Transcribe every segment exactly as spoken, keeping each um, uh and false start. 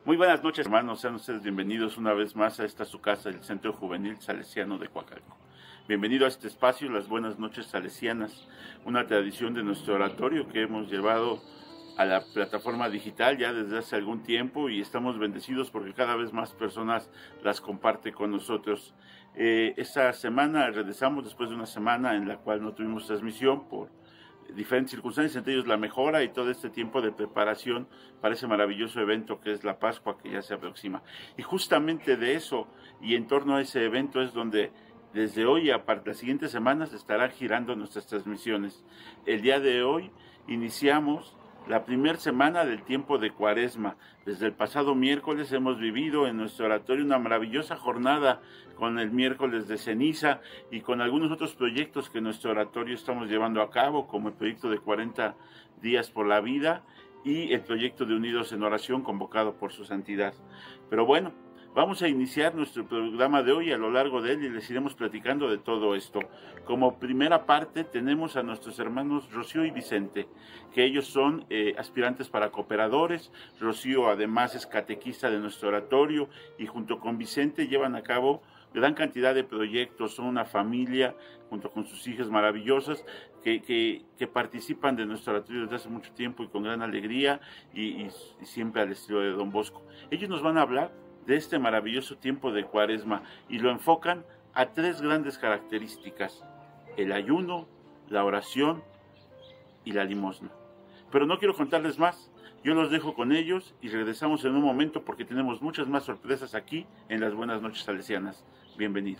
Muy buenas noches, hermanos. Sean ustedes bienvenidos una vez más a esta su casa, el Centro Juvenil Salesiano de Coacalco. Bienvenido a este espacio, las buenas noches salesianas, una tradición de nuestro oratorio que hemos llevado a la plataforma digital ya desde hace algún tiempo y estamos bendecidos porque cada vez más personas las comparten con nosotros. Eh, esta semana regresamos después de una semana en la cual no tuvimos transmisión por diferentes circunstancias, entre ellos la mejora y todo este tiempo de preparación para ese maravilloso evento que es la Pascua, que ya se aproxima. Y justamente de eso y en torno a ese evento es donde desde hoy a las siguientes semanas estarán girando nuestras transmisiones. El día de hoy iniciamos la primera semana del tiempo de Cuaresma. Desde el pasado miércoles hemos vivido en nuestro oratorio una maravillosa jornada con el miércoles de ceniza y con algunos otros proyectos que en nuestro oratorio estamos llevando a cabo, como el proyecto de cuarenta días por la vida y el proyecto de Unidos en Oración convocado por su santidad. Pero bueno, vamos a iniciar nuestro programa de hoy. A lo largo de él y les iremos platicando de todo esto. Como primera parte tenemos a nuestros hermanos Rocío y Vicente, que ellos son eh, aspirantes para cooperadores. Rocío además es catequista de nuestro oratorio y junto con Vicente llevan a cabo gran cantidad de proyectos. Son una familia junto con sus hijas maravillosas que, que, que participan de nuestro oratorio desde hace mucho tiempo y con gran alegría y, y, y siempre al estilo de Don Bosco. Ellos nos van a hablar de este maravilloso tiempo de Cuaresma y lo enfocan a tres grandes características: el ayuno, la oración y la limosna. Pero no quiero contarles más, yo los dejo con ellos y regresamos en un momento porque tenemos muchas más sorpresas aquí en las Buenas Noches Salesianas. Bienvenidos.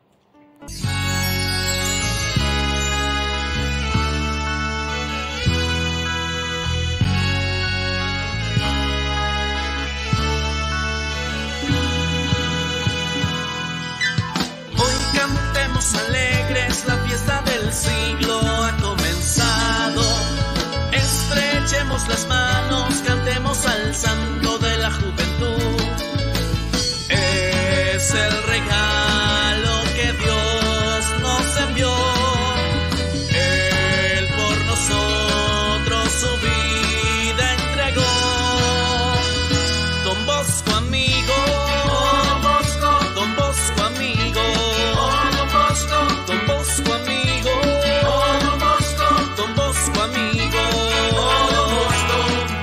Alegres, la fiesta del siglo ha comenzado. Estrechemos las manos, cantemos al santo de la juventud. Es el regalo que Dios nos envió. Él por nosotros su vida entregó. Don Bosco amigo, Don Bosco, Don Bosco amigo. Don Bosco amigo, oh, Don Bosco, Don Bosco amigo, oh, Don Bosco.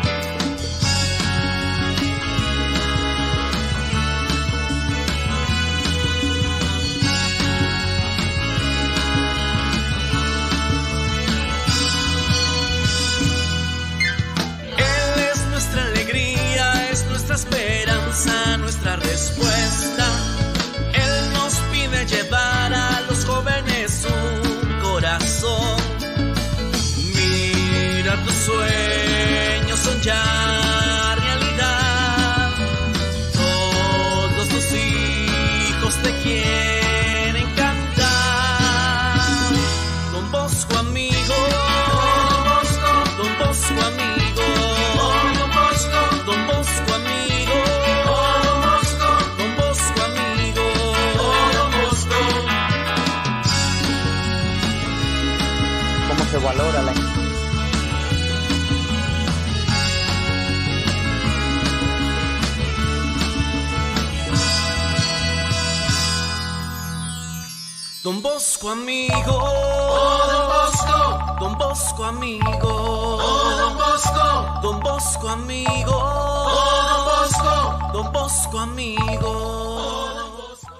Él es nuestra alegría, es nuestra esperanza, nuestra respuesta. Él nos pide llevar a los jóvenes un corazón. Mira, tus sueños son ya realidad. Todos tus hijos te quieren cantar. Don Bosco amigo, Don Bosco, Don Bosco amigo, Don Bosco, Don Bosco amigo, Don Bosco, Don Bosco amigo. ¿Cómo se valora la Don Bosco amigo, oh, Don Bosco, Don Bosco amigo, oh, Don Bosco, Don Bosco amigo, oh, Don Bosco, Don Bosco amigo, oh, Don Bosco.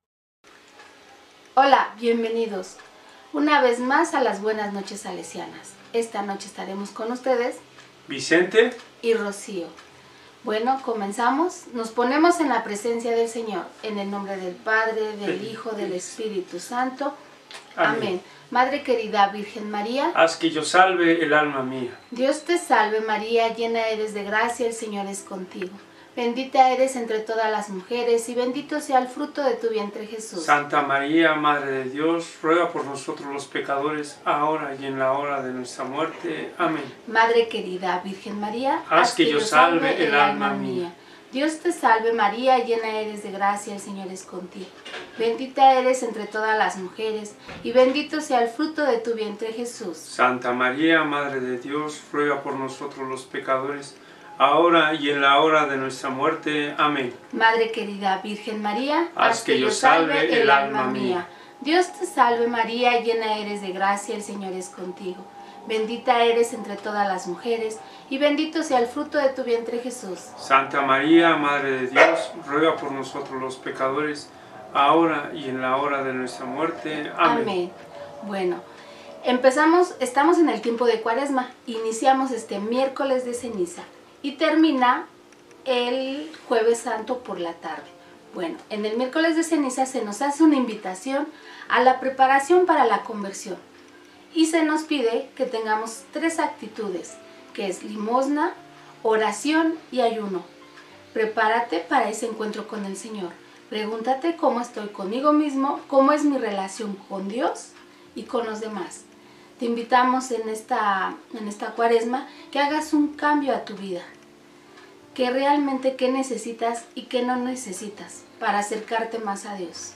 Hola, bienvenidos una vez más a las Buenas Noches Salesianas. Esta noche estaremos con ustedes Vicente y Rocío. Bueno, comenzamos. Nos ponemos en la presencia del Señor, en el nombre del Padre, del Hijo, del Espíritu Santo. Amén. Amén. Madre querida Virgen María, haz que yo salve el alma mía. Dios te salve María, llena eres de gracia, el Señor es contigo. Bendita eres entre todas las mujeres y bendito sea el fruto de tu vientre Jesús. Santa María, Madre de Dios, ruega por nosotros los pecadores, ahora y en la hora de nuestra muerte. Amén. Madre querida Virgen María, haz que yo salve el alma mía. Dios te salve María, llena eres de gracia, el Señor es contigo. Bendita eres entre todas las mujeres, y bendito sea el fruto de tu vientre Jesús. Santa María, Madre de Dios, ruega por nosotros los pecadores, ahora y en la hora de nuestra muerte. Amén. Madre querida Virgen María, haz que yo salve el alma mía. Dios te salve María, llena eres de gracia, el Señor es contigo. Bendita eres entre todas las mujeres, y bendito sea el fruto de tu vientre Jesús. Santa María, Madre de Dios, ruega por nosotros los pecadores, ahora y en la hora de nuestra muerte. Amén. Amén. Bueno, empezamos, estamos en el tiempo de Cuaresma, iniciamos este miércoles de ceniza y termina el Jueves Santo por la tarde. Bueno, en el miércoles de ceniza se nos hace una invitación a la preparación para la conversión y se nos pide que tengamos tres actitudes, que es limosna, oración y ayuno. Prepárate para ese encuentro con el Señor. Pregúntate cómo estoy conmigo mismo, cómo es mi relación con Dios y con los demás. Te invitamos en esta, en esta Cuaresma que hagas un cambio a tu vida, que realmente qué necesitas y qué no necesitas para acercarte más a Dios.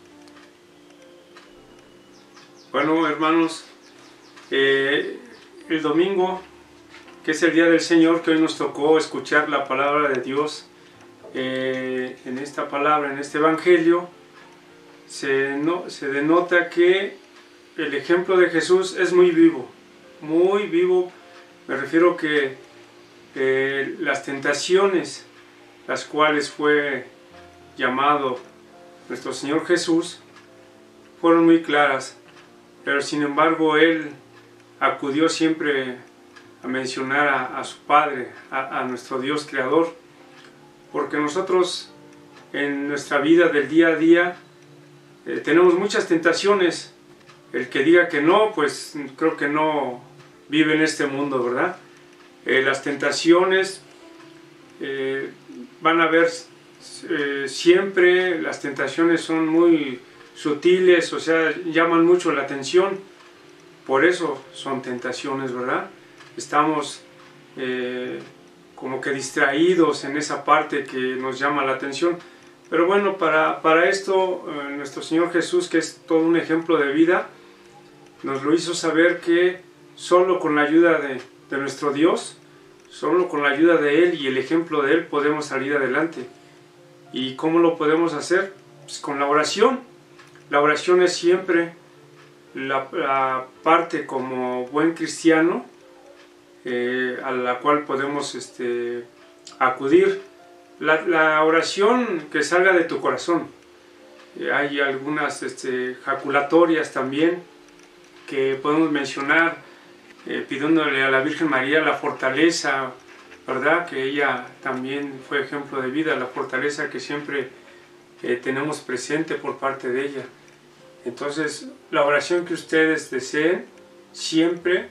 Bueno, hermanos, eh, el domingo, que es el Día del Señor, que hoy nos tocó escuchar la palabra de Dios, eh, en esta palabra, en este Evangelio, se, no, se denota que el ejemplo de Jesús es muy vivo, muy vivo. Me refiero que eh, las tentaciones, las cuales fue llamado nuestro Señor Jesús, fueron muy claras, pero sin embargo Él acudió siempre a mencionar a, a su Padre, a, a nuestro Dios Creador, porque nosotros en nuestra vida del día a día eh, tenemos muchas tentaciones. El que diga que no, pues creo que no vive en este mundo, ¿verdad? Eh, las tentaciones eh, van a haber eh, siempre, las tentaciones son muy sutiles, o sea, llaman mucho la atención, por eso son tentaciones, ¿verdad? Estamos eh, como que distraídos en esa parte que nos llama la atención, pero bueno, para, para esto eh, nuestro Señor Jesús, que es todo un ejemplo de vida, nos lo hizo saber que solo con la ayuda de, de nuestro Dios, solo con la ayuda de Él y el ejemplo de Él podemos salir adelante. ¿Y cómo lo podemos hacer? Pues con la oración. La oración es siempre la, la parte como buen cristiano eh, a la cual podemos este, acudir. La, la oración que salga de tu corazón. Eh, hay algunas este, jaculatorias también que podemos mencionar, eh, pidiéndole a la Virgen María la fortaleza, ¿verdad? Que ella también fue ejemplo de vida, la fortaleza que siempre eh, tenemos presente por parte de ella. Entonces, la oración que ustedes deseen, siempre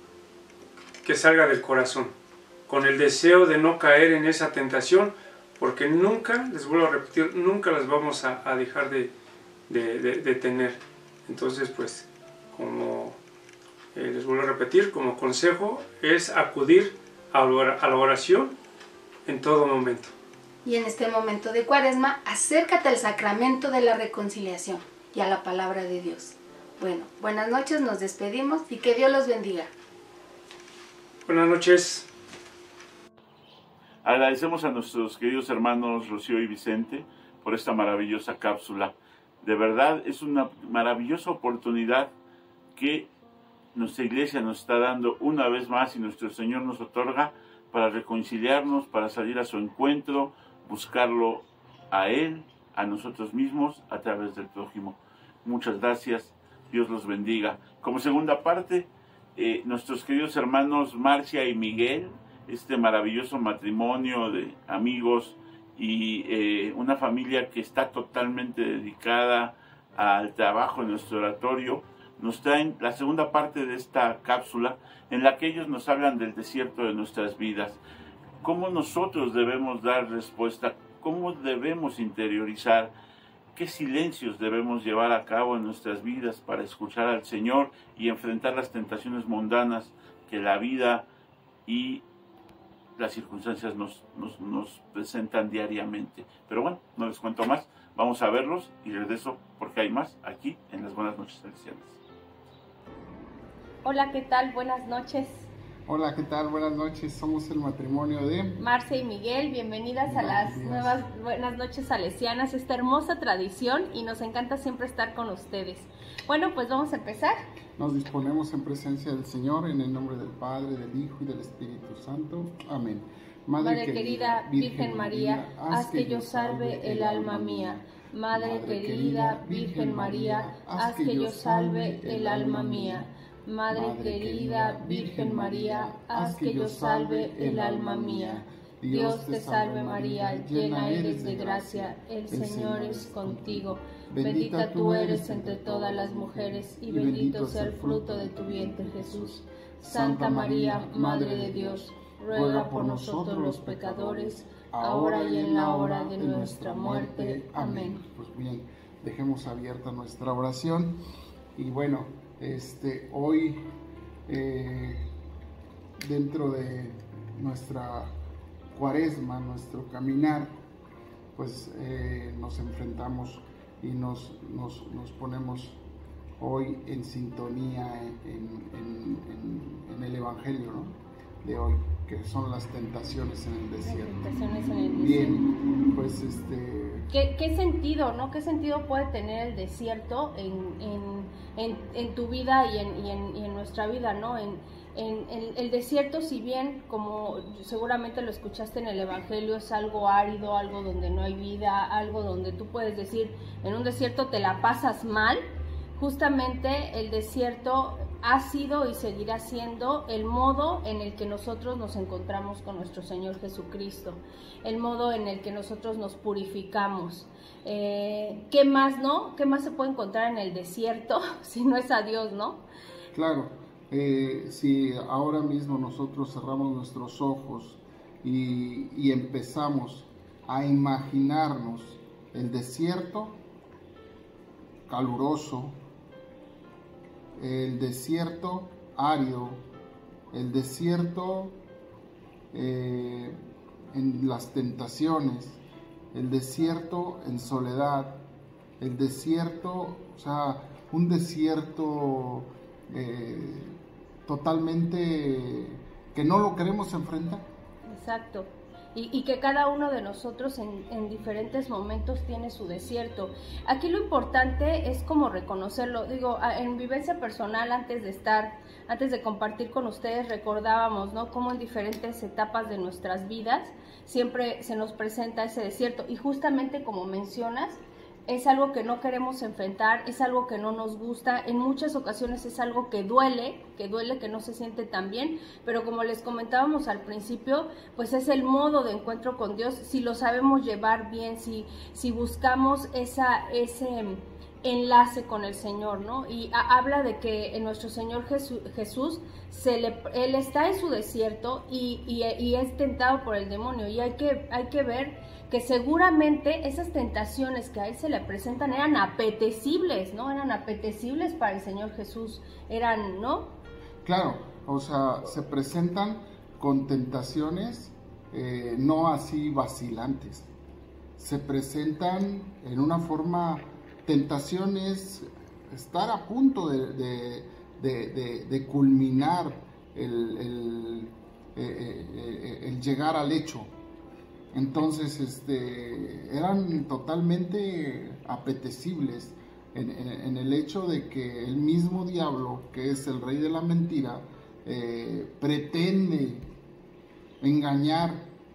que salga del corazón, con el deseo de no caer en esa tentación, porque nunca, les vuelvo a repetir, nunca las vamos a, a dejar de, de, de, de tener. Entonces, pues, como eh, les vuelvo a repetir, como consejo es acudir a la oración en todo momento. Y en este momento de Cuaresma, acércate al sacramento de la reconciliación y a la palabra de Dios. Bueno, buenas noches, nos despedimos y que Dios los bendiga. Buenas noches. Agradecemos a nuestros queridos hermanos Rocío y Vicente por esta maravillosa cápsula. De verdad es una maravillosa oportunidad que nuestra iglesia nos está dando una vez más y nuestro Señor nos otorga para reconciliarnos, para salir a su encuentro, buscarlo a Él, a nosotros mismos, a través del prójimo. Muchas gracias, Dios los bendiga. Como segunda parte, eh, nuestros queridos hermanos Marcia y Miguel, este maravilloso matrimonio de amigos y eh, una familia que está totalmente dedicada al trabajo en nuestro oratorio, nos traen la segunda parte de esta cápsula en la que ellos nos hablan del desierto de nuestras vidas. Cómo nosotros debemos dar respuesta, cómo debemos interiorizar, qué silencios debemos llevar a cabo en nuestras vidas para escuchar al Señor y enfrentar las tentaciones mundanas que la vida y las circunstancias nos, nos, nos presentan diariamente. Pero bueno, no les cuento más, vamos a verlos y regreso porque hay más aquí en las Buenas Noches Salesianas. Hola, ¿qué tal? Buenas noches. Hola, ¿qué tal? Buenas noches, somos el matrimonio de Marce y Miguel. Bienvenidas a las nuevas Buenas Noches Salesianas, esta hermosa tradición, y nos encanta siempre estar con ustedes. Bueno, pues vamos a empezar. Nos disponemos en presencia del Señor, en el nombre del Padre, del Hijo y del Espíritu Santo. Amén. Madre, Madre querida, Virgen María, haz que yo salve el alma mía. Madre querida, Virgen María, haz que yo salve el alma mía. Madre querida, Virgen María, haz que yo salve el alma mía. Dios te salve María, llena eres de gracia, el Señor es contigo. Bendita tú eres entre todas las mujeres, y bendito sea el fruto de tu vientre, Jesús. Santa María, Madre de Dios, ruega por nosotros los pecadores, ahora y en la hora de nuestra muerte. Amén. Pues bien, dejemos abierta nuestra oración. Y bueno, este, hoy eh, dentro de nuestra cuaresma, nuestro caminar, pues eh, nos enfrentamos y nos, nos, nos ponemos hoy en sintonía en, en, en, en el Evangelio, ¿no?, de hoy, que son las tentaciones en el desierto. Las tentaciones en el desierto. Bien, pues este... ¿Qué, qué sentido, no? ¿Qué sentido puede tener el desierto en, en, en, en tu vida y en, y, en, y en nuestra vida, ¿no? En, en, en el desierto, si bien, como seguramente lo escuchaste en el Evangelio, es algo árido, algo donde no hay vida, algo donde tú puedes decir, en un desierto te la pasas mal. Justamente el desierto ha sido y seguirá siendo el modo en el que nosotros nos encontramos con nuestro Señor Jesucristo, el modo en el que nosotros nos purificamos. Eh, ¿Qué más, no? ¿Qué más se puede encontrar en el desierto si no es a Dios, no? Claro, eh, si ahora mismo nosotros cerramos nuestros ojos y, y empezamos a imaginarnos el desierto caluroso, el desierto árido, el desierto eh, en las tentaciones, el desierto en soledad, el desierto, o sea, un desierto eh, totalmente que no lo queremos enfrentar. Exacto. Y, y que cada uno de nosotros en, en diferentes momentos tiene su desierto. Aquí lo importante es como reconocerlo. Digo, en vivencia personal, antes de estar, antes de compartir con ustedes, recordábamos, ¿no?, cómo en diferentes etapas de nuestras vidas siempre se nos presenta ese desierto. Y justamente como mencionas, es algo que no queremos enfrentar, es algo que no nos gusta, en muchas ocasiones es algo que duele, que duele, que no se siente tan bien, pero como les comentábamos al principio, pues es el modo de encuentro con Dios, si lo sabemos llevar bien, si, si buscamos esa, ese enlace con el Señor, ¿no? Y a, habla de que en nuestro Señor Jesús, Jesús se le, Él está en su desierto y, y, y es tentado por el demonio, y hay que, hay que ver que seguramente esas tentaciones que a él se le presentan eran apetecibles, ¿no? Eran apetecibles para el Señor Jesús, eran, ¿no? Claro, o sea, se presentan con tentaciones eh, no así vacilantes, se presentan en una forma, tentaciones, estar a punto de, de, de, de, de culminar el, el, eh, eh, el llegar al hecho. Entonces, este, eran totalmente apetecibles en, en, en el hecho de que el mismo diablo, que es el rey de la mentira, eh, pretende engañar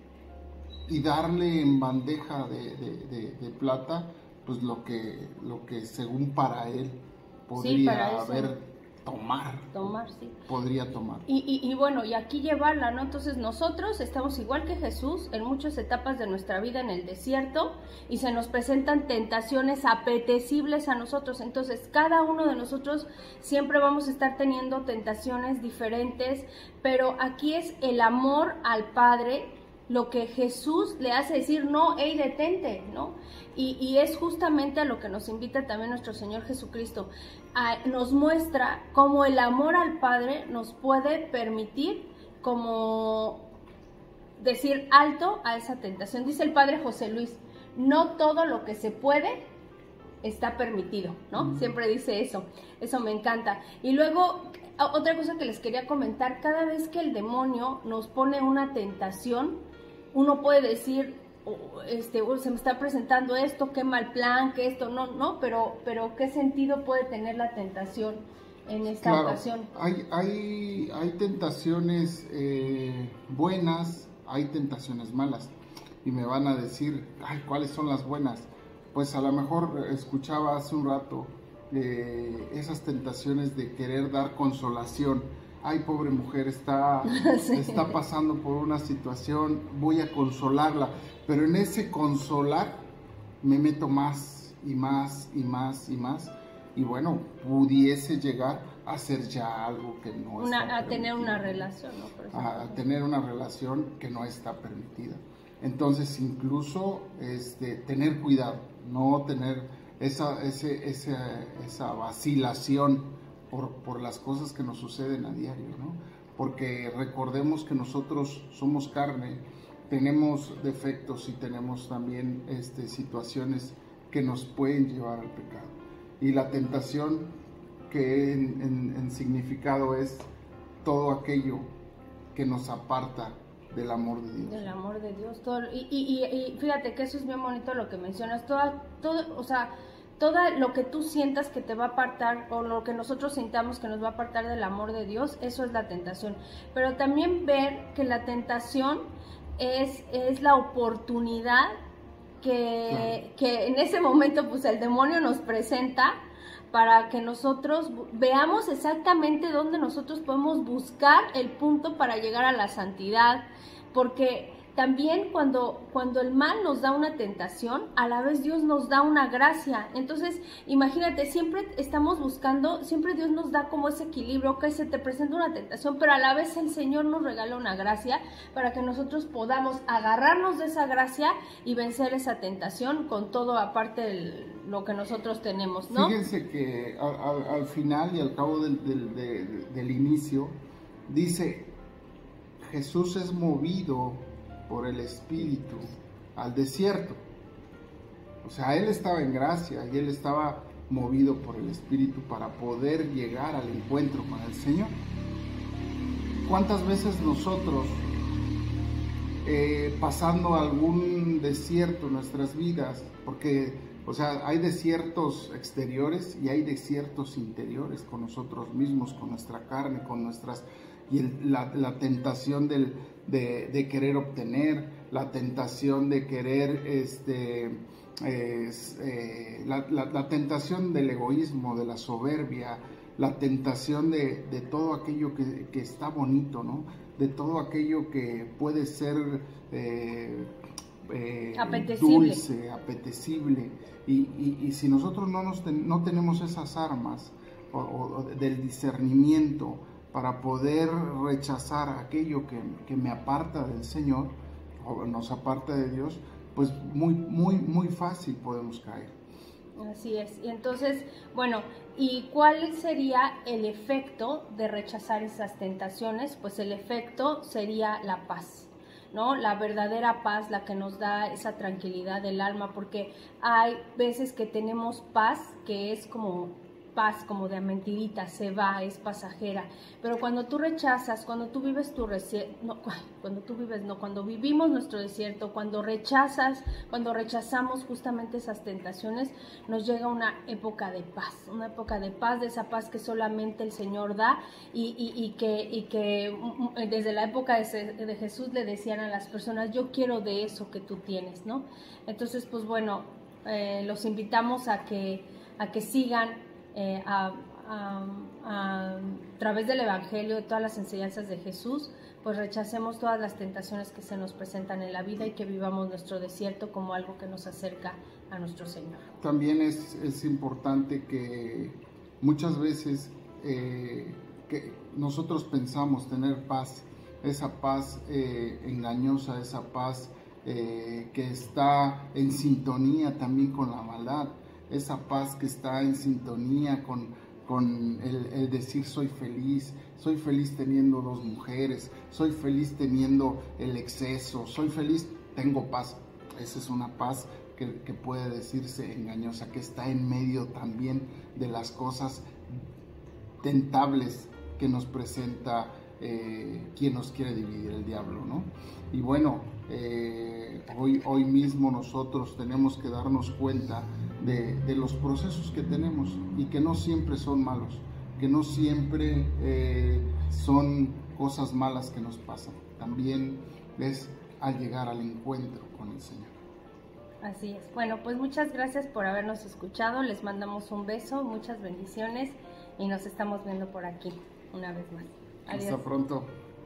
y darle en bandeja de, de, de, de plata, pues lo que, lo que según para él podría sí, para haber tomar, tomar sí. podría tomar. Y, y, y bueno, y aquí llevarla, ¿no? Entonces nosotros estamos igual que Jesús en muchas etapas de nuestra vida en el desierto y se nos presentan tentaciones apetecibles a nosotros. Entonces cada uno de nosotros siempre vamos a estar teniendo tentaciones diferentes, pero aquí es el amor al Padre lo que Jesús le hace decir, no, hey, detente, ¿no? Y, y es justamente a lo que nos invita también nuestro Señor Jesucristo. A, nos muestra cómo el amor al Padre nos puede permitir como decir alto a esa tentación. Dice el Padre José Luis, no todo lo que se puede está permitido, ¿no? Mm. Siempre dice eso, eso me encanta. Y luego, otra cosa que les quería comentar, cada vez que el demonio nos pone una tentación, uno puede decir, oh, este, oh, se me está presentando esto, qué mal plan, que esto, no, no, pero, pero ¿qué sentido puede tener la tentación en esta Claro, ocasión? Hay, hay, hay tentaciones eh, buenas, hay tentaciones malas. Y me van a decir, ay, ¿cuáles son las buenas? Pues a lo mejor escuchaba hace un rato eh, esas tentaciones de querer dar consolación. Ay, pobre mujer, está, sí. está pasando por una situación, voy a consolarla. Pero en ese consolar me meto más y más y más y más. Y bueno, pudiese llegar a hacer ya algo que no una, está a tener permitido, una relación, ¿no? Por ejemplo. A, a tener una relación que no está permitida. Entonces, incluso este, tener cuidado, no tener esa, ese, ese, esa vacilación por, por las cosas que nos suceden a diario, ¿no? Porque recordemos que nosotros somos carne, tenemos defectos y tenemos también este, situaciones que nos pueden llevar al pecado. Y la tentación, que en, en, en significado es todo aquello que nos aparta del amor de Dios. Del amor de Dios. Todo, y, y, y fíjate que eso es bien bonito lo que mencionas. Toda, todo, o sea, todo lo que tú sientas que te va a apartar, o lo que nosotros sintamos que nos va a apartar del amor de Dios, eso es la tentación. Pero también ver que la tentación es, es la oportunidad que, claro. que en ese momento pues el demonio nos presenta para que nosotros veamos exactamente dónde nosotros podemos buscar el punto para llegar a la santidad, porque también cuando, cuando el mal nos da una tentación, a la vez Dios nos da una gracia. Entonces, imagínate, siempre estamos buscando, siempre Dios nos da como ese equilibrio, que se te presenta una tentación, pero a la vez el Señor nos regala una gracia para que nosotros podamos agarrarnos de esa gracia y vencer esa tentación con todo aparte de lo que nosotros tenemos, ¿no? Fíjense que al, al, al final y al cabo del, del, del, del inicio, dice, Jesús es movido por el Espíritu al desierto. O sea, él estaba en gracia y él estaba movido por el Espíritu para poder llegar al encuentro con el Señor. ¿Cuántas veces nosotros, eh, pasando algún desierto en nuestras vidas, porque, o sea, hay desiertos exteriores y hay desiertos interiores con nosotros mismos, con nuestra carne, con nuestras... y el, la, la tentación del, de, de querer obtener, la tentación de querer, este, eh, eh, la, la, la tentación del egoísmo, de la soberbia, la tentación de, de todo aquello que, que está bonito, ¿no? De todo aquello que puede ser eh, eh, apetecible. dulce, apetecible. Y, y, y si nosotros no, nos ten, no tenemos esas armas o, o, del discernimiento, para poder rechazar aquello que, que me aparta del Señor, o nos aparta de Dios, pues muy, muy, muy fácil podemos caer. Así es. Y entonces, bueno, ¿y cuál sería el efecto de rechazar esas tentaciones? Pues el efecto sería la paz, ¿no? La verdadera paz, la que nos da esa tranquilidad del alma, porque hay veces que tenemos paz que es como... paz como de mentirita, se va, es pasajera, pero cuando tú rechazas, cuando tú vives tu desierto, no, cuando tú vives, no, cuando vivimos nuestro desierto, cuando rechazas, cuando rechazamos justamente esas tentaciones, nos llega una época de paz, una época de paz, de esa paz que solamente el Señor da y, y, y, que, y que desde la época de, de Jesús le decían a las personas, yo quiero de eso que tú tienes, ¿no? Entonces, pues bueno, eh, los invitamos a que, a que sigan Eh, a, a, a, a través del Evangelio, de todas las enseñanzas de Jesús, pues rechacemos todas las tentaciones que se nos presentan en la vida y que vivamos nuestro desierto como algo que nos acerca a nuestro Señor. También es, es importante que muchas veces eh, que nosotros pensamos tener paz, esa paz eh, engañosa, esa paz eh, que está en sintonía también con la maldad, esa paz que está en sintonía con, con el, el decir soy feliz, soy feliz teniendo dos mujeres, soy feliz teniendo el exceso, soy feliz, tengo paz. Esa es una paz que, que puede decirse engañosa, que está en medio también de las cosas tentables que nos presenta eh, quien nos quiere dividir, el diablo, ¿no? Y bueno, eh, hoy, hoy mismo nosotros tenemos que darnos cuenta de, de los procesos que tenemos y que no siempre son malos, que no siempre eh, son cosas malas que nos pasan, también es al llegar al encuentro con el Señor. Así es. Bueno, pues muchas gracias por habernos escuchado, les mandamos un beso, muchas bendiciones y nos estamos viendo por aquí una vez más. Adiós. Hasta pronto.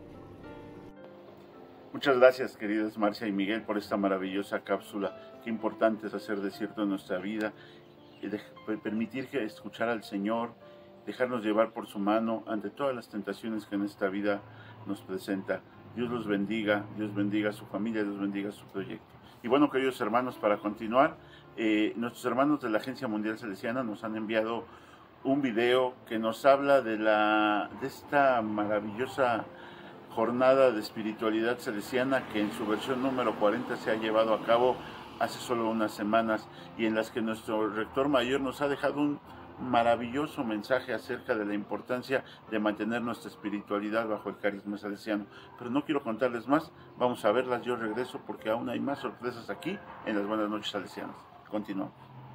Muchas gracias, queridas Marcia y Miguel, por esta maravillosa cápsula. Qué importante es hacer desierto en nuestra vida y de, permitir que escuchar al Señor, dejarnos llevar por su mano ante todas las tentaciones que en esta vida nos presenta. Dios los bendiga, Dios bendiga a su familia, Dios bendiga su proyecto. Y bueno, queridos hermanos, para continuar, eh, nuestros hermanos de la Agencia Mundial Salesiana nos han enviado un video que nos habla de, la, de esta maravillosa jornada de espiritualidad salesiana que en su versión número cuarenta se ha llevado a cabo hace solo unas semanas y en las que nuestro rector mayor nos ha dejado un maravilloso mensaje acerca de la importancia de mantener nuestra espiritualidad bajo el carisma salesiano. Pero no quiero contarles más, vamos a verlas, yo regreso porque aún hay más sorpresas aquí en las Buenas Noches Salesianas. Continuamos.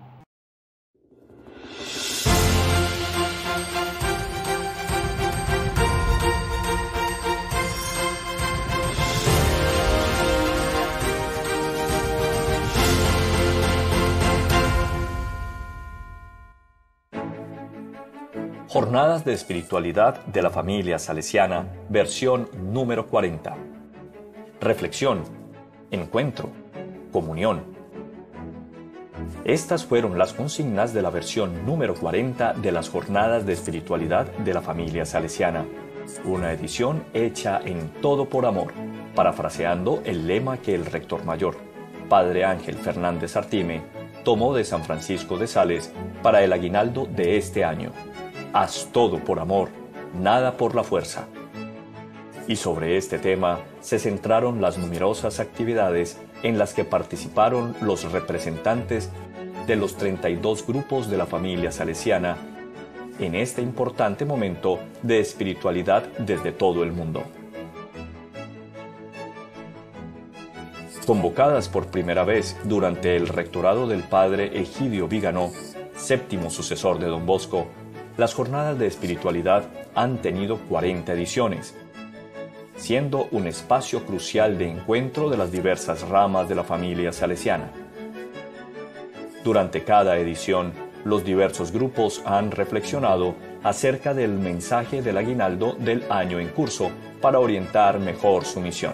Jornadas de Espiritualidad de la Familia Salesiana, versión número cuarenta. Reflexión, encuentro, comunión. Estas fueron las consignas de la versión número cuarenta de las Jornadas de Espiritualidad de la Familia Salesiana, una edición hecha en todo por amor, parafraseando el lema que el rector mayor, Padre Ángel Fernández Artime, tomó de San Francisco de Sales para el aguinaldo de este año. Haz todo por amor, nada por la fuerza. Y sobre este tema se centraron las numerosas actividades en las que participaron los representantes de los treinta y dos grupos de la familia salesiana en este importante momento de espiritualidad desde todo el mundo. Convocadas por primera vez durante el rectorado del padre Egidio Viganó, séptimo sucesor de Don Bosco, las jornadas de espiritualidad han tenido cuarenta ediciones, siendo un espacio crucial de encuentro de las diversas ramas de la familia salesiana. Durante cada edición, los diversos grupos han reflexionado acerca del mensaje del aguinaldo del año en curso para orientar mejor su misión.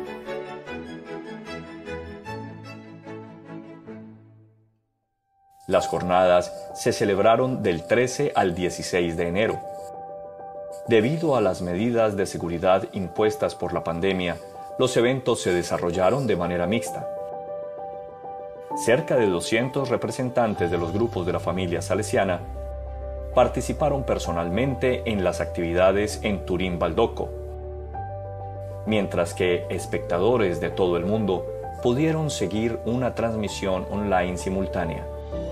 Las jornadas se celebraron del trece al dieciséis de enero. Debido a las medidas de seguridad impuestas por la pandemia, los eventos se desarrollaron de manera mixta. Cerca de doscientos representantes de los grupos de la familia salesiana participaron personalmente en las actividades en Turín Baldoco, mientras que espectadores de todo el mundo pudieron seguir una transmisión online simultánea.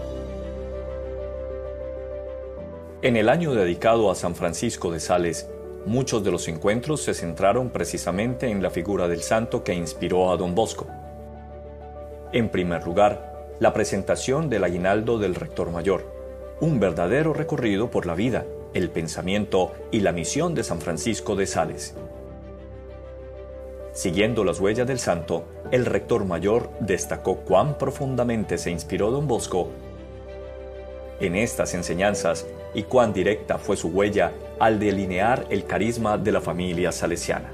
En el año dedicado a San Francisco de Sales, muchos de los encuentros se centraron precisamente en la figura del santo que inspiró a Don Bosco. En primer lugar, la presentación del aguinaldo del rector mayor, un verdadero recorrido por la vida, el pensamiento y la misión de San Francisco de Sales. Siguiendo las huellas del santo, el rector mayor destacó cuán profundamente se inspiró Don Bosco en estas enseñanzas y cuán directa fue su huella al delinear el carisma de la familia salesiana.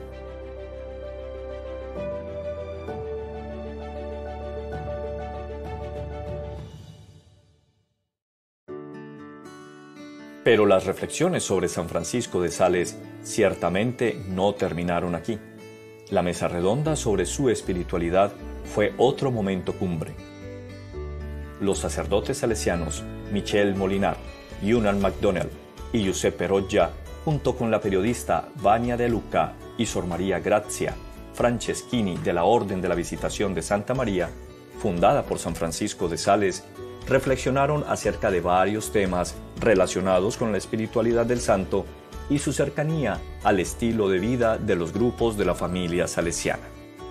Pero las reflexiones sobre San Francisco de Sales ciertamente no terminaron aquí. La mesa redonda sobre su espiritualidad fue otro momento cumbre. Los sacerdotes salesianos Michel Molinar, Yunan MacDonald y Giuseppe Roggia, junto con la periodista Vania De Luca y Sor María Grazia Franceschini de la Orden de la Visitación de Santa María, fundada por San Francisco de Sales, reflexionaron acerca de varios temas relacionados con la espiritualidad del santo y su cercanía al estilo de vida de los grupos de la familia salesiana.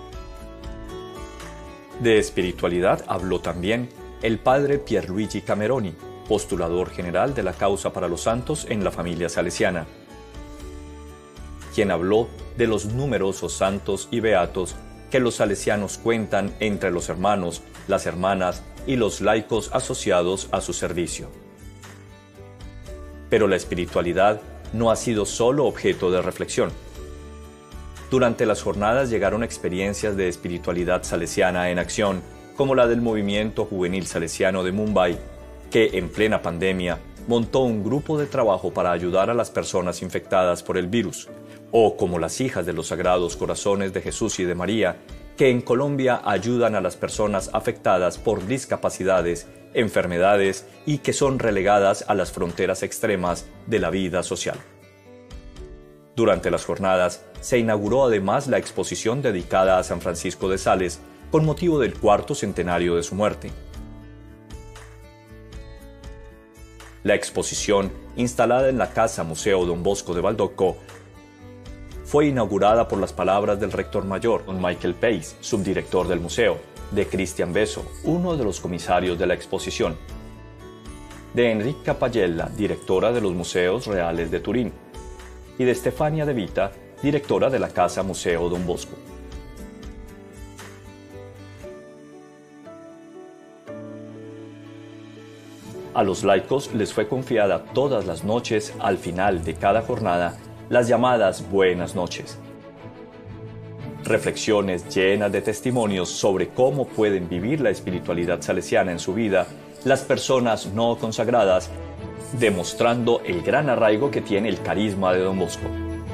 De espiritualidad habló también el padre Pierluigi Cameroni, postulador general de la causa para los santos en la familia salesiana, quien habló de los numerosos santos y beatos que los salesianos cuentan entre los hermanos, las hermanas y los laicos asociados a su servicio. Pero la espiritualidad no ha sido solo objeto de reflexión. Durante las jornadas llegaron experiencias de espiritualidad salesiana en acción, como la del movimiento juvenil salesiano de Mumbai, que en plena pandemia montó un grupo de trabajo para ayudar a las personas infectadas por el virus, o como las hijas de los Sagrados Corazones de Jesús y de María, que en Colombia ayudan a las personas afectadas por discapacidades, enfermedades y que son relegadas a las fronteras extremas de la vida social. Durante las jornadas se inauguró además la exposición dedicada a San Francisco de Sales con motivo del cuarto centenario de su muerte. La exposición, instalada en la Casa Museo Don Bosco de Valdocco, fue inaugurada por las palabras del rector mayor, don Michael Pace, subdirector del museo, de Cristian Beso, uno de los comisarios de la exposición, de Enrica Pagella, directora de los Museos Reales de Turín, y de Stefania De Vita, directora de la Casa Museo Don Bosco. A los laicos les fue confiada todas las noches, al final de cada jornada, las llamadas buenas noches. Reflexiones llenas de testimonios sobre cómo pueden vivir la espiritualidad salesiana en su vida las personas no consagradas, demostrando el gran arraigo que tiene el carisma de Don Bosco.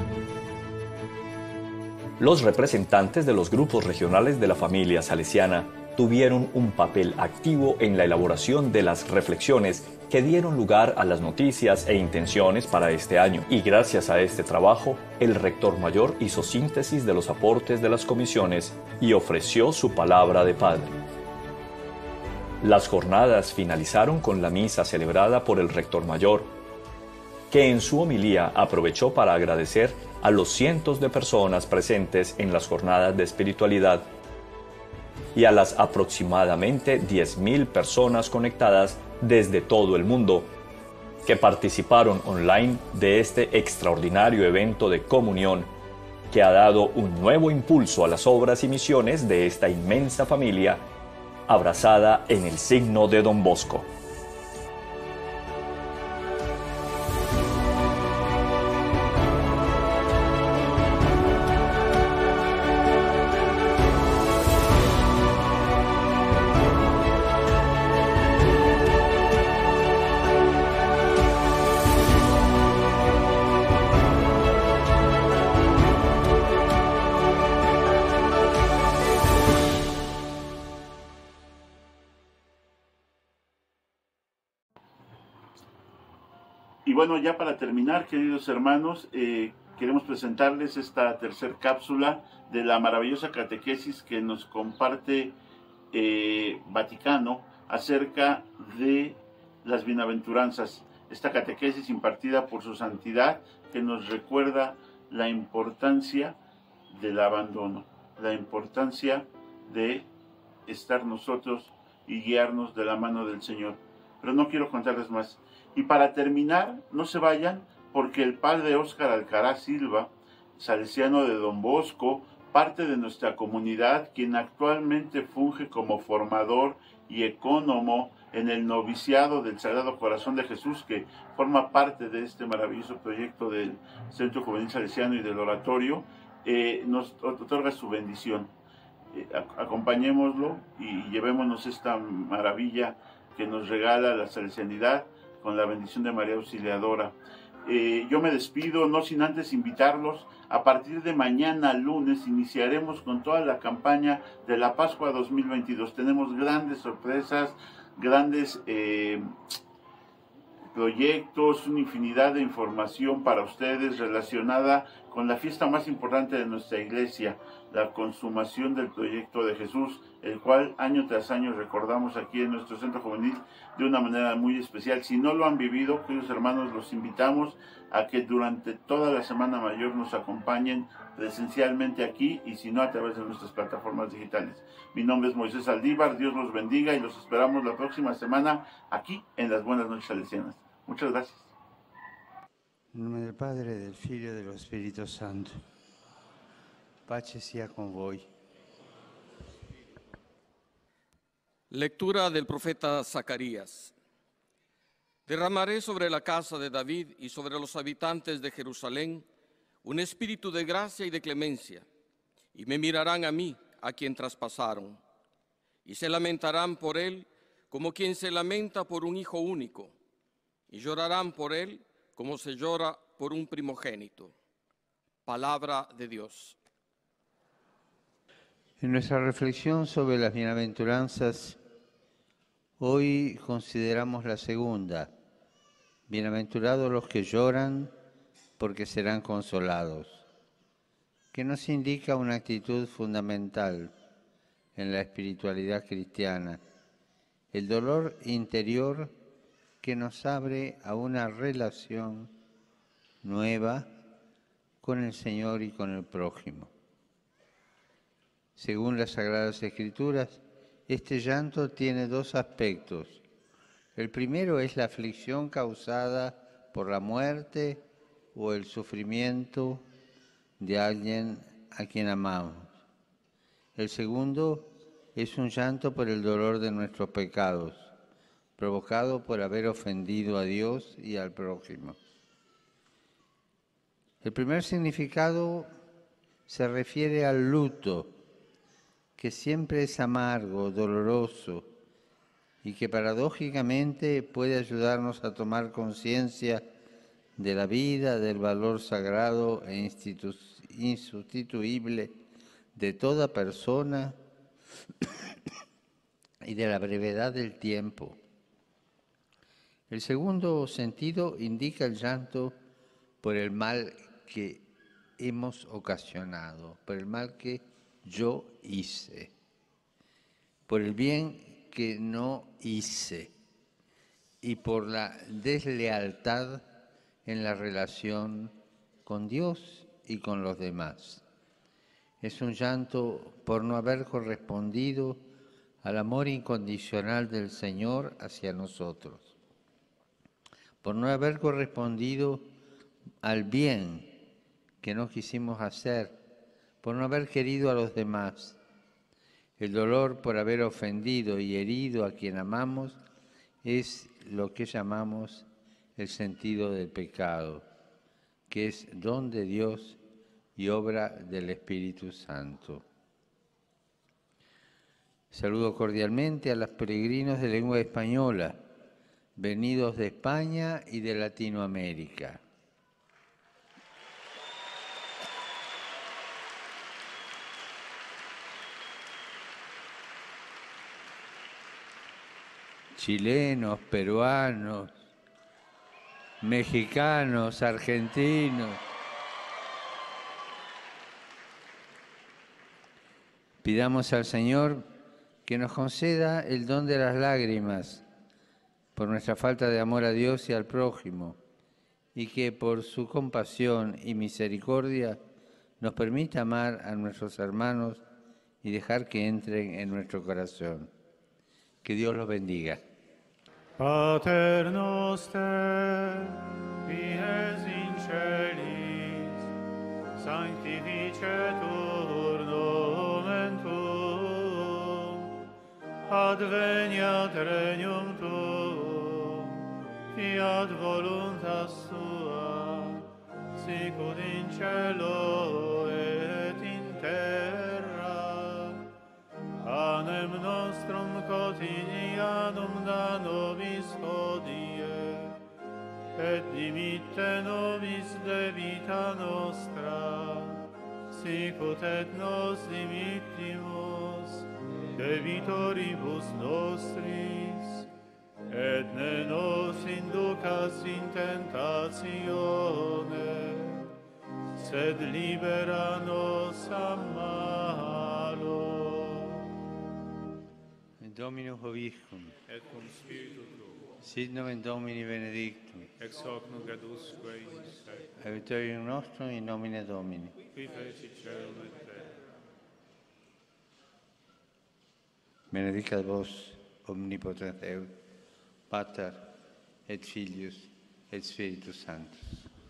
Los representantes de los grupos regionales de la familia salesiana tuvieron un papel activo en la elaboración de las reflexiones que dieron lugar a las noticias e intenciones para este año. Y gracias a este trabajo, el rector mayor hizo síntesis de los aportes de las comisiones y ofreció su palabra de padre. Las jornadas finalizaron con la misa celebrada por el rector mayor, que en su homilía aprovechó para agradecer a los cientos de personas presentes en las jornadas de espiritualidad y a las aproximadamente diez mil personas conectadas desde todo el mundo que participaron online de este extraordinario evento de comunión que ha dado un nuevo impulso a las obras y misiones de esta inmensa familia abrazada en el signo de Don Bosco. Y bueno, ya para terminar, queridos hermanos, eh, queremos presentarles esta tercer cápsula de la maravillosa catequesis que nos comparte eh, Vaticano acerca de las bienaventuranzas. Esta catequesis impartida por su santidad que nos recuerda la importancia del abandono, la importancia de estar nosotros y guiarnos de la mano del Señor. Pero no quiero contarles más. Y para terminar, no se vayan, porque el padre Óscar Alcaraz Silva, salesiano de Don Bosco, parte de nuestra comunidad, quien actualmente funge como formador y ecónomo en el noviciado del Sagrado Corazón de Jesús, que forma parte de este maravilloso proyecto del Centro Juvenil Salesiano y del Oratorio, eh, nos otorga su bendición. Eh, acompañémoslo y llevémonos esta maravilla que nos regala la salesianidad, con la bendición de María Auxiliadora. Eh, yo me despido, no sin antes invitarlos. A partir de mañana, lunes, iniciaremos con toda la campaña de la Pascua dos mil veintidós. Tenemos grandes sorpresas, grandes eh, proyectos, una infinidad de información para ustedes relacionada con la fiesta más importante de nuestra iglesia, la consumación del proyecto de Jesús, el cual año tras año recordamos aquí en nuestro centro juvenil de una manera muy especial. Si no lo han vivido, queridos hermanos, los invitamos a que durante toda la Semana Mayor nos acompañen presencialmente aquí y si no a través de nuestras plataformas digitales. Mi nombre es Moisés Aldívar, Dios los bendiga y los esperamos la próxima semana aquí en las Buenas Noches Salesianas. Muchas gracias. En nombre del Padre, del Figlio e dello Spirito Santo. Pace sia con voi. Lectura del profeta Zacarías. Derramaré sobre la casa de David y sobre los habitantes de Jerusalén un espíritu de gracia y de clemencia, y me mirarán a mí, a quien traspasaron, y se lamentarán por él como quien se lamenta por un hijo único, y llorarán por él como se llora por un primogénito. Palabra de Dios. En nuestra reflexión sobre las bienaventuranzas, hoy consideramos la segunda. Bienaventurados los que lloran, porque serán consolados, que nos indica una actitud fundamental en la espiritualidad cristiana, el dolor interior que nos abre a una relación nueva con el Señor y con el prójimo. Según las Sagradas Escrituras, este llanto tiene dos aspectos. El primero es la aflicción causada por la muerte o el sufrimiento de alguien a quien amamos. El segundo es un llanto por el dolor de nuestros pecados, provocado por haber ofendido a Dios y al prójimo. El primer significado se refiere al luto, que siempre es amargo, doloroso, y que paradójicamente puede ayudarnos a tomar conciencia de la vida, del valor sagrado e insustituible de toda persona y de la brevedad del tiempo. El segundo sentido indica el llanto por el mal que hemos ocasionado, por el mal que yo hice, por el bien que no hice y por la deslealtad en la relación con Dios y con los demás. Es un llanto por no haber correspondido al amor incondicional del Señor hacia nosotros, por no haber correspondido al bien que no quisimos hacer, por no haber querido a los demás. El dolor por haber ofendido y herido a quien amamos es lo que llamamos el sentido del pecado, que es don de Dios y obra del Espíritu Santo. Saludo cordialmente a los peregrinos de lengua española, venidos de España y de Latinoamérica. Chilenos, peruanos, mexicanos, argentinos. Pidamos al Señor que nos conceda el don de las lágrimas por nuestra falta de amor a Dios y al prójimo, y que por su compasión y misericordia nos permita amar a nuestros hermanos y dejar que entren en nuestro corazón. Que Dios los bendiga. Pater noster, qui es in celis, sanctificetur nomen tuum, adveniat regnum tuum, fiat voluntas tua, sicut in cielo et in terra. Panem nostrum quotidianum da nobis hodie, et dimitte nobis debita nostra, sicut et nos dimittimus debitoribus nostris, et ne nos inducas in tentatione, sed libera nos a malo. Domino Hovicum, Et cum spiritu tuo, sit nomen Domini benedictum, ex hoc nunc et usque in seculum, aiutorium nostrum in nomine Domini. qui feci celum et terra. Benedicat vos, omnipotens Deus, Pater et Filius et Spiritus Sanctus.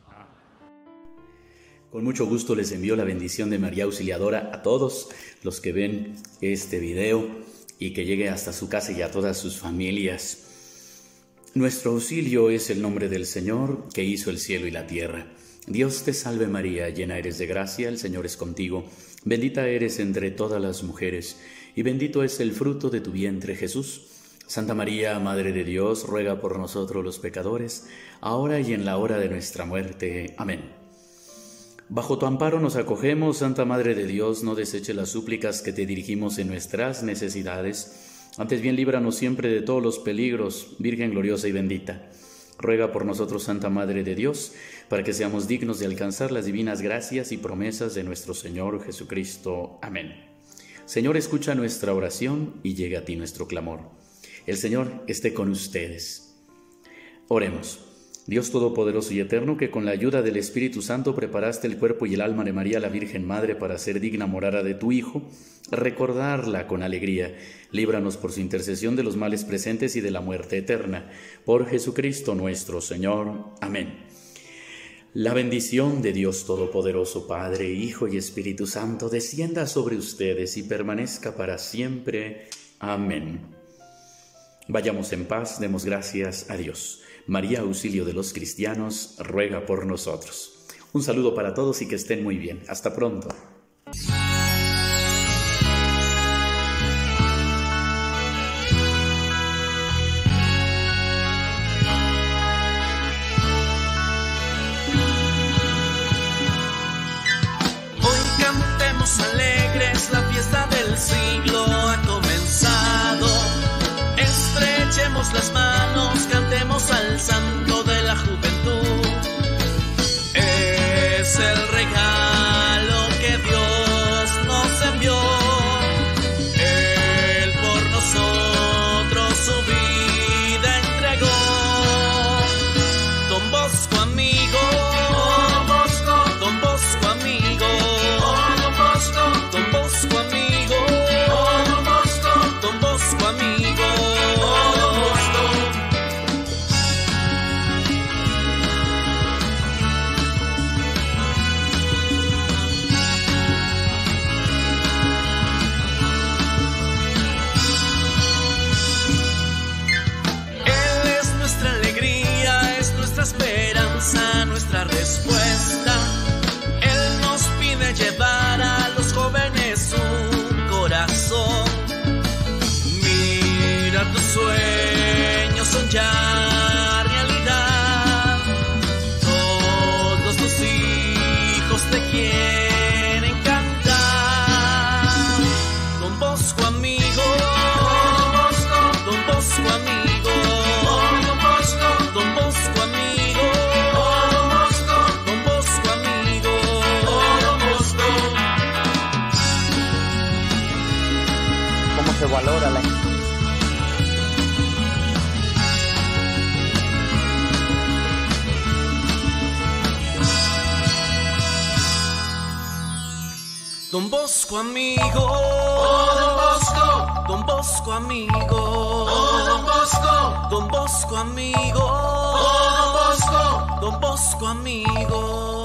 Con mucho gusto les envío la bendición de María Auxiliadora a todos los que ven este video y que llegue hasta su casa y a todas sus familias. Nuestro auxilio es el nombre del Señor que hizo el cielo y la tierra. Dios te salve María, llena eres de gracia, el Señor es contigo. Bendita eres entre todas las mujeres y bendito es el fruto de tu vientre Jesús. Santa María, Madre de Dios, ruega por nosotros los pecadores, ahora y en la hora de nuestra muerte. Amén. Bajo tu amparo nos acogemos, Santa Madre de Dios, no deseche las súplicas que te dirigimos en nuestras necesidades. Antes bien, líbranos siempre de todos los peligros, Virgen gloriosa y bendita. Ruega por nosotros, Santa Madre de Dios, para que seamos dignos de alcanzar las divinas gracias y promesas de nuestro Señor Jesucristo. Amén. Señor, escucha nuestra oración y llegue a ti nuestro clamor. El Señor esté con ustedes. Oremos. Dios Todopoderoso y Eterno, que con la ayuda del Espíritu Santo preparaste el cuerpo y el alma de María, la Virgen Madre, para ser digna morada de tu Hijo, recordarla con alegría. Líbranos por su intercesión de los males presentes y de la muerte eterna. Por Jesucristo nuestro Señor. Amén. La bendición de Dios Todopoderoso, Padre, Hijo y Espíritu Santo, descienda sobre ustedes y permanezca para siempre. Amén. Vayamos en paz, demos gracias a Dios. María, auxilio de los cristianos, ruega por nosotros. Un saludo para todos y que estén muy bien. Hasta pronto. Hoy cantemos alegres, la fiesta del siglo ha comenzado. Estrechemos las manos, cantemos al santo de la juventud. Es el regalo que Dios nos envió. Él por nosotros su vida entregó. Don Bosco amigo, Don Bosco, Don Bosco amigo, Don Bosco, Don Bosco amigo, Don Bosco, Don Bosco amigo. Esperanza, nuestra respuesta. Él nos pide llevar a los jóvenes un corazón. Mira, tus sueños son ya realidad. Todos tus hijos te quieren cantar. Don Bosco amigo, Don Bosco, Don Bosco amigo, Don Bosco, Don Bosco amigo. Se valora la Don Bosco amigo, oh, Don Bosco, Don Bosco amigo, oh, Don Bosco, Don Bosco amigo, oh, Don Bosco, Don Bosco amigo.